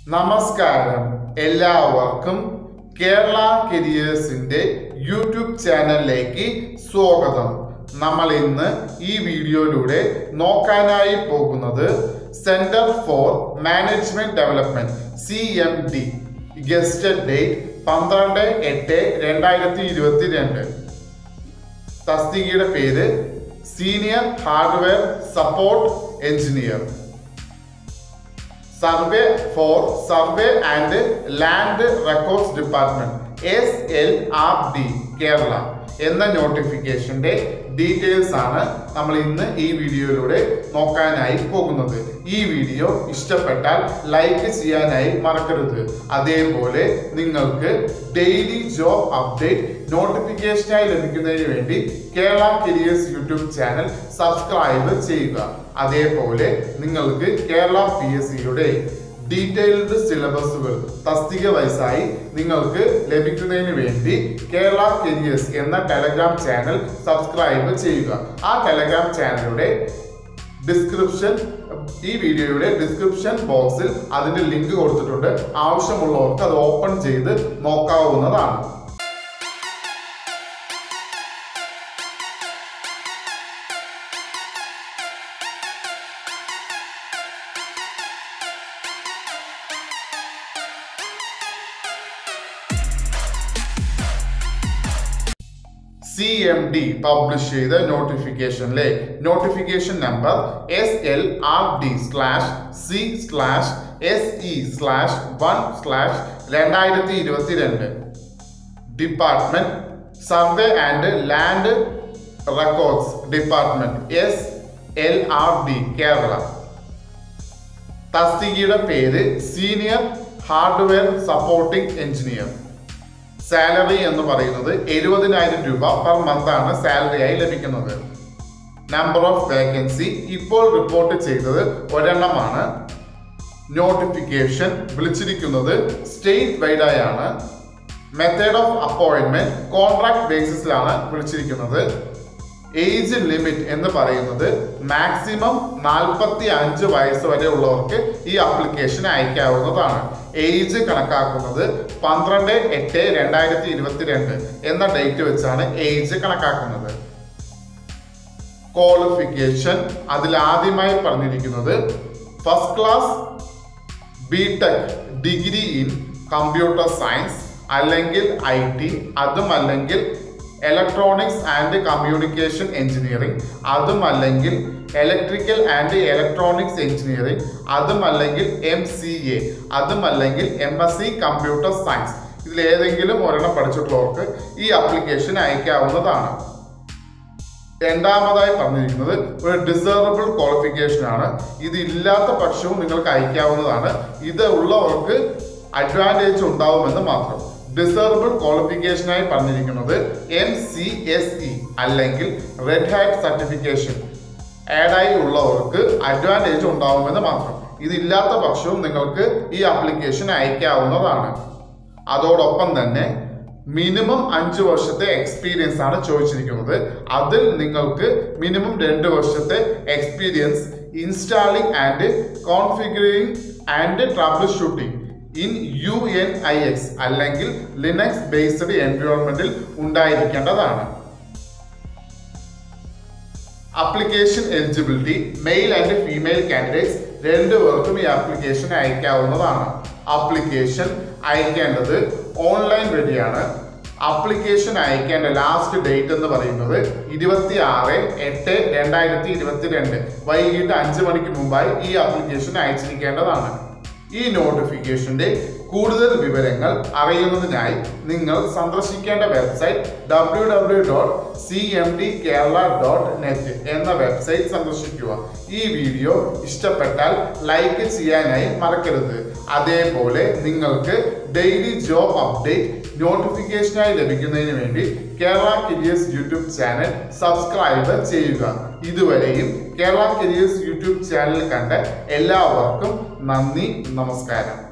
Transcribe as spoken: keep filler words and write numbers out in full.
നമസ്കാരം എല്ലാവർക്കും കേരള കരിയേഴ്സിന്റെ യൂട്യൂബ് ചാനലിലേക്ക് സ്വാഗതം. നമ്മൾ ഇന്ന് ഈ വീഡിയോയിലൂടെ നോക്കാനായി പോകുന്നത് centre for management development C M D gazetted date പന്ത്രണ്ട് എട്ട് രണ്ടായിരത്തി ഇരുപത്തി രണ്ട്. തസ്തികയുടെ പേര് senior hardware support engineer. Survey for survey and land records department S L R D Kerala എന്ന നോട്ടിഫിക്കേഷന്റെ ഡീറ്റെയിൽസ് ആണ് നമ്മൾ ഇന്ന് ഈ വീഡിയോയിലൂടെ നോക്കാനായി പോകുന്നത്. ഈ വീഡിയോ ഇഷ്ടപ്പെട്ടാൽ ലൈക്ക് ചെയ്യാനായി മറക്കരുത്. അതേപോലെ നിങ്ങൾക്ക് ഡെയിലി ജോബ് അപ്ഡേറ്റ് നോട്ടിഫിക്കേഷനായി ലഭിക്കുന്നതിന് വേണ്ടി Kerala careers YouTube channel subscribe ചെയ്യുക. അതേപോലെ നിങ്ങൾക്ക് കേരള പി എസ് സിയുടെ ഡീറ്റെയിൽഡ് സിലബസുകൾ തസ്തിക വൈസായി നിങ്ങൾക്ക് ലഭിക്കുന്നതിന് വേണ്ടി കേരള കരിയേഴ്സ് എന്ന ടെലഗ്രാം ചാനൽ സബ്സ്ക്രൈബ് ചെയ്യുക. ആ ടെലഗ്രാം ചാനലിയുടെ ഡിസ്ക്രിപ്ഷൻ ഈ വീഡിയോയുടെ ഡിസ്ക്രിപ്ഷൻ ബോക്സിൽ അതിന്റെ ലിങ്ക് കൊടുത്തിട്ടുണ്ട്. ആവശ്യമുള്ളവർക്ക് അത് ഓപ്പൺ ചെയ്ത് നോക്കാവുന്നതാണ്. സി എം ഡി പബ്ലിഷ് ചെയ്ത നോട്ടിഫിക്കേഷനിലെ notification number S L R D slash C slash S E slash one slash രണ്ടായിരത്തി ഇരുപത്തി രണ്ട്. Department survey and land records department S L R D Kerala. തസ്തികയുടെ പേര് senior hardware supporting engineer. Salary എന്ന് പറയുന്നത് എഴുപതിനായിരം രൂപ പെർ മന്ത് ആണ് സാലറിയായി ലഭിക്കുന്നത്. നമ്പർ ഓഫ് വേക്കൻസി ഇപ്പോൾ റിപ്പോർട്ട് ചെയ്തത് ഒരെണ്ണമാണ്. നോട്ടിഫിക്കേഷൻ വിളിച്ചിരിക്കുന്നത് സ്റ്റേറ്റ് വൈഡായാണ്. മെത്തേഡ് ഓഫ് അപ്പോയിന്റ്മെന്റ് കോൺട്രാക്ട് ബേസിസിലാണ് വിളിച്ചിരിക്കുന്നത്. ഏജ് ലിമിറ്റ് എന്ന് പറയുന്നത് മാക്സിമം നാൽപ്പത്തി അഞ്ച് വയസ്സ് വരെ ഉള്ളവർക്ക് ഈ ആപ്ലിക്കേഷൻ അയക്കാവുന്നതാണ്. ഏജ് കണക്കാക്കുന്നത് പന്ത്രണ്ട് എട്ട് രണ്ടായിരത്തി ഇരുപത്തി രണ്ട് എന്ന ഡേറ്റ് വെച്ചാണ് ഏജ് കണക്കാക്കുന്നത്. ക്വാളിഫിക്കേഷൻ അതിൽ ആദ്യമായി പറഞ്ഞിരിക്കുന്നത് first class B Tech degree in computer science അല്ലെങ്കിൽ ഐ ടി, അതും അല്ലെങ്കിൽ ഇലക്ട്രോണിക്സ് ആൻഡ് കമ്മ്യൂണിക്കേഷൻ എഞ്ചിനീയറിംഗ്, അതും അല്ലെങ്കിൽ ഇലക്ട്രിക്കൽ ആൻഡ് ഇലക്ട്രോണിക്സ് എഞ്ചിനീയറിംഗ്, അതും അല്ലെങ്കിൽ എം സി എ, അതും അല്ലെങ്കിൽ M S C computer science. ഇതിലേതെങ്കിലും ഒരെണ്ണം പഠിച്ചിട്ടുള്ളവർക്ക് ഈ ആപ്ലിക്കേഷൻ അയക്കാവുന്നതാണ്. രണ്ടാമതായി പറഞ്ഞിരിക്കുന്നത് ഒരു ഡിസേർവബിൾ ക്വാളിഫിക്കേഷൻ ആണ്. ഇത് ഇല്ലാത്ത പക്ഷവും നിങ്ങൾക്ക് അയക്കാവുന്നതാണ്. ഇത് ഉള്ളവർക്ക് അഡ്വാൻറ്റേജ് ഉണ്ടാവുമെന്ന് മാത്രം. ഡിസേർവബിൾ ക്വാളിഫിക്കേഷനായി പറഞ്ഞിരിക്കുന്നത് എം സി എസ് ഇ അല്ലെങ്കിൽ റെഡ് ഹാറ്റ് സർട്ടിഫിക്കേഷൻ ആഡായി ഉള്ളവർക്ക് അഡ്വാൻറ്റേജ് ഉണ്ടാവുമെന്ന് മാത്രം. ഇതില്ലാത്ത പക്ഷവും നിങ്ങൾക്ക് ഈ ആപ്ലിക്കേഷൻ അയക്കാവുന്നതാണ്. അതോടൊപ്പം തന്നെ മിനിമം അഞ്ച് വർഷത്തെ എക്സ്പീരിയൻസ് ആണ് ചോദിച്ചിരിക്കുന്നത്. അതിൽ നിങ്ങൾക്ക് മിനിമം രണ്ട് വർഷത്തെ experience installing and configuring and troubleshooting in U N I X അല്ലെങ്കിൽ ലിനക്സ് ബേസ്ഡ് എൻവയോൺമെന്റിൽ ഉണ്ടായിരിക്കേണ്ടതാണ്. Application eligibility male and female candidates രണ്ടുപേർക്കും ഈ ആപ്ലിക്കേഷൻ അയക്കാവുന്നതാണ്. ആപ്ലിക്കേഷൻ അയക്കേണ്ടത് ഓൺലൈൻ വഴിയാണ്. ആപ്ലിക്കേഷൻ അയക്കേണ്ട ലാസ്റ്റ് ഡേറ്റ് എന്ന് പറയുന്നത് ഇരുപത്തി ആറ് എട്ട് രണ്ടായിരത്തി ഇരുപത്തി രണ്ട് വൈകിട്ട് അഞ്ച് മണിക്ക് മുമ്പായി ഈ ആപ്ലിക്കേഷൻ അയച്ചിരിക്കേണ്ടതാണ്. ഈ നോട്ടിഫിക്കേഷന്റെ കൂടുതൽ വിവരങ്ങൾ അറിയുന്നതിനായി നിങ്ങൾ സന്ദർശിക്കേണ്ട website W W dot C M D Kerala dot net എന്ന വെബ്സൈറ്റ് സന്ദർശിക്കുക. ഈ വീഡിയോ ഇഷ്ടപ്പെട്ടാൽ ലൈക്ക് ചെയ്യാനായി മറക്കരുത്. അതേപോലെ നിങ്ങൾക്ക് ഡെയിലി ജോബ് അപ്ഡേറ്റ് നോട്ടിഫിക്കേഷനായി ലഭിക്കുന്നതിന് വേണ്ടി Kerala careers YouTube channel subscribe ചെയ്യുക. ഇതുവരെയും കേരള കരിയേഴ്സ് യൂട്യൂബ് ചാനൽ കണ്ട എല്ലാവർക്കും നന്ദി, നമസ്കാരം.